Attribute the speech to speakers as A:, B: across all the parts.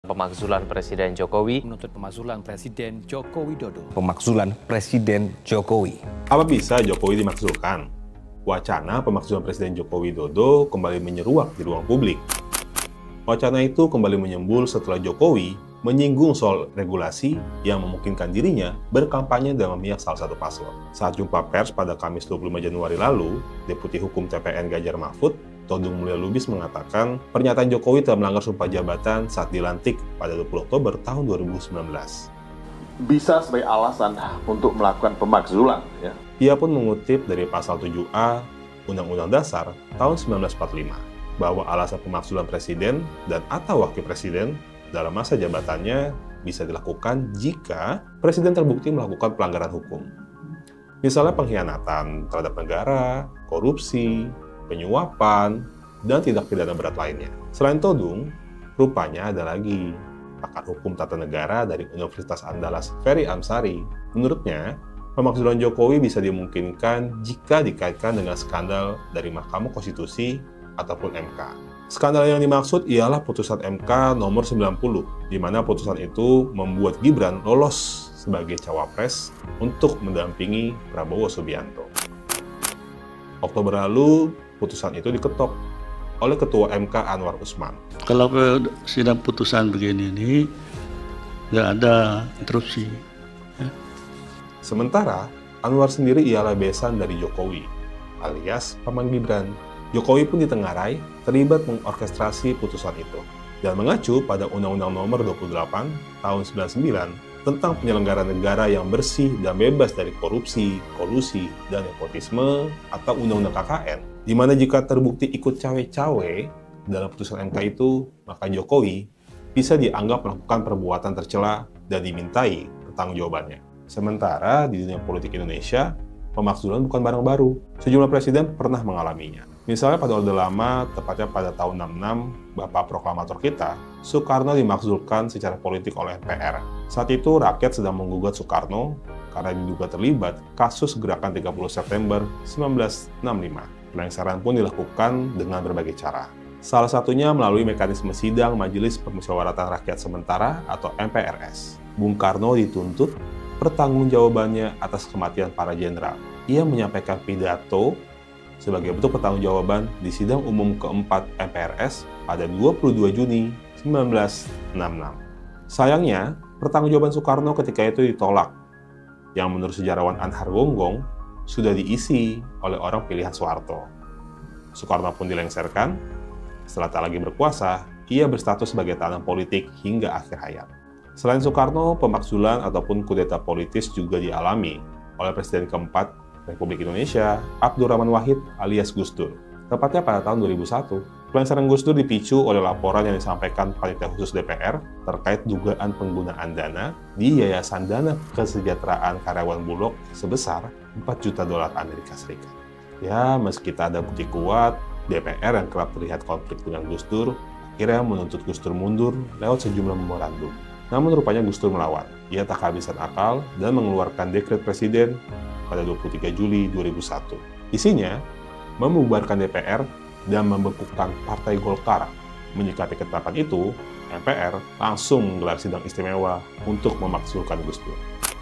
A: Pemakzulan Presiden Jokowi
B: menuntut pemakzulan Presiden Joko Widodo.
C: Pemakzulan Presiden Jokowi.
D: Apa bisa Jokowi dimakzulkan? Wacana pemakzulan Presiden Joko Widodo kembali menyeruak di ruang publik. Wacana itu kembali menyembul setelah Jokowi menyinggung soal regulasi yang memungkinkan dirinya berkampanye dalam memihak salah satu paslon. Saat jumpa pers pada Kamis 25 Januari lalu, Deputi Hukum TPN Ganjar Mahfud, Todung Mulya Lubis mengatakan pernyataan Jokowi telah melanggar sumpah jabatan saat dilantik pada 20 Oktober tahun 2019.
E: Bisa sebagai alasan untuk melakukan pemakzulan. Ya.
D: Ia pun mengutip dari pasal 7A Undang-Undang Dasar tahun 1945 bahwa alasan pemakzulan presiden dan atau wakil presiden dalam masa jabatannya bisa dilakukan jika presiden terbukti melakukan pelanggaran hukum. Misalnya pengkhianatan terhadap negara, korupsi, penyuapan, dan tindak pidana berat lainnya. Selain Todung, rupanya ada lagi pakar hukum tata negara dari Universitas Andalas Ferry Amsari. Menurutnya, pemakzulan Jokowi bisa dimungkinkan jika dikaitkan dengan skandal dari Mahkamah Konstitusi ataupun MK. Skandal yang dimaksud ialah putusan MK nomor 90, di mana putusan itu membuat Gibran lolos sebagai cawapres untuk mendampingi Prabowo Subianto. Oktober lalu, putusan itu diketok oleh Ketua MK Anwar Usman.
F: Kalau sidang putusan begini ini, nggak ada interupsi. Ya.
D: Sementara, Anwar sendiri ialah besan dari Jokowi, alias Paman Gibran. Jokowi pun ditengarai terlibat mengorkestrasi putusan itu, dan mengacu pada Undang-Undang Nomor 28 Tahun 99 tentang penyelenggaraan negara yang bersih dan bebas dari korupsi, kolusi, dan nepotisme atau Undang-Undang KKN, di mana jika terbukti ikut cawe-cawe dalam putusan MK itu, maka Jokowi bisa dianggap melakukan perbuatan tercela dan dimintai pertanggungjawabannya. Sementara di dunia politik Indonesia, pemakzulan bukan barang baru. Sejumlah presiden pernah mengalaminya. Misalnya pada Orde Lama, tepatnya pada tahun 66, Bapak Proklamator kita, Soekarno dimakzulkan secara politik oleh MPR. Saat itu rakyat sedang menggugat Soekarno karena diduga terlibat kasus gerakan 30 September 1965. Pelengseran pun dilakukan dengan berbagai cara. Salah satunya melalui mekanisme sidang Majelis Permusyawaratan Rakyat Sementara atau MPRS. Bung Karno dituntut pertanggungjawabannya atas kematian para jenderal. Ia menyampaikan pidato sebagai bentuk pertanggungjawaban di sidang umum keempat MPRS pada 22 Juni 1966. Sayangnya, pertanggungjawaban Soekarno ketika itu ditolak, yang menurut sejarawan Anhar Gonggong sudah diisi oleh orang pilihan Soeharto. Soekarno pun dilengserkan, setelah tak lagi berkuasa, ia berstatus sebagai tahanan politik hingga akhir hayat. Selain Soekarno, pemakzulan ataupun kudeta politis juga dialami oleh Presiden keempat Republik Indonesia, Abdurrahman Wahid alias Gus Dur. Tepatnya pada tahun 2001, pelengseran Gus Dur dipicu oleh laporan yang disampaikan Panitia Khusus DPR terkait dugaan penggunaan dana di Yayasan Dana Kesejahteraan Karyawan Bulog sebesar $4 juta Amerika Serikat. Ya, meski tak ada bukti kuat, DPR yang kerap terlihat konflik dengan Gus Dur akhirnya menuntut Gus Dur mundur lewat sejumlah memorandum. Namun rupanya Gus Dur melawan. Ia tak kehabisan akal dan mengeluarkan dekret presiden pada 23 Juli 2001. Isinya, membubarkan DPR dan membekukan Partai Golkar. Menyikapi ketetapan itu, MPR langsung menggelar sidang istimewa untuk memakzulkan Gus Dur.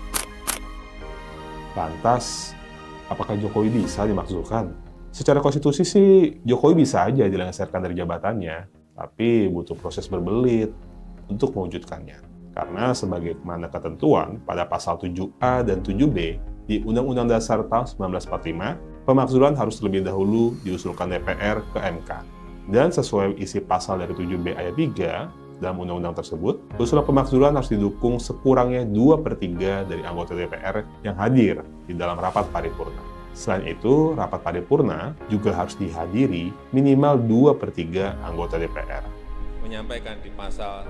D: Lantas, apakah Jokowi bisa dimakzulkan? Secara konstitusi sih, Jokowi bisa aja dilengserkan dari jabatannya, tapi butuh proses berbelit untuk mewujudkannya. Karena sebagaimana ketentuan pada pasal 7A dan 7B di Undang-Undang Dasar tahun 1945, pemakzulan harus terlebih dahulu diusulkan DPR ke MK. Dan sesuai isi pasal dari 7B ayat 3 dalam undang-undang tersebut, usulan pemakzulan harus didukung sekurangnya 2/3 dari anggota DPR yang hadir di dalam rapat paripurna. Selain itu, rapat paripurna juga harus dihadiri minimal 2/3 anggota DPR.
G: Menyampaikan di pasal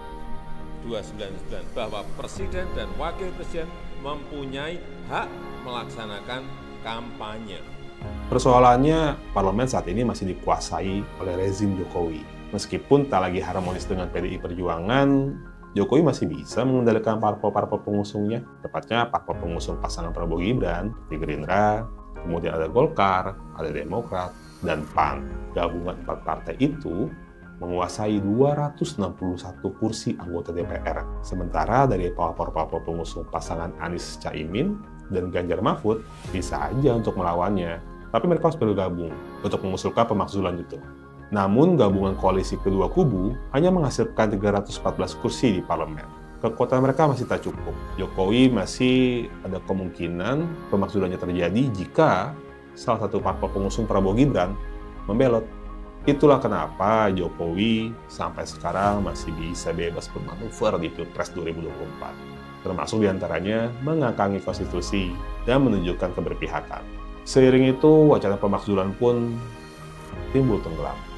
G: 299 bahwa Presiden dan Wakil Presiden mempunyai hak melaksanakan kampanye.
D: Persoalannya, parlemen saat ini masih dikuasai oleh rezim Jokowi. Meskipun tak lagi harmonis dengan PDI Perjuangan, Jokowi masih bisa mengendalikan parpol-parpol pengusungnya. Tepatnya parpol pengusung pasangan Prabowo Gibran, di Gerindra, kemudian ada Golkar, ada Demokrat, dan PAN. Gabungan 4 partai itu menguasai 261 kursi anggota DPR. Sementara dari pelapor-pelapor pengusung pasangan Anies Caimin dan Ganjar Mahfud bisa aja untuk melawannya, tapi mereka harus bergabung untuk mengusulkan pemakzulan itu. Namun gabungan koalisi kedua kubu hanya menghasilkan 314 kursi di parlemen. Kekuatan mereka masih tak cukup. Jokowi masih ada kemungkinan pemakzulannya terjadi jika salah satu parpol pengusung Prabowo Gibran membelot. Itulah kenapa Jokowi sampai sekarang masih bisa bebas bermanuver di Pilpres 2024. Termasuk diantaranya mengangkangi konstitusi dan menunjukkan keberpihakan. Seiring itu, wacana pemakzulan pun timbul tenggelam.